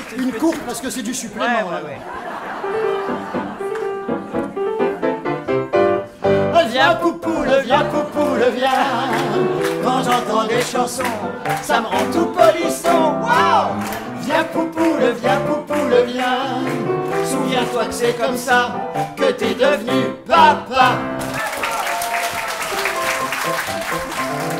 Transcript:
Une courte parce que c'est du supplément. Ouais. Viens Poupoule, viens. Quand j'entends des chansons, ça me rend tout polisson. Wow! Viens Poupoule, viens. Souviens-toi que c'est comme ça que t'es devenu papa.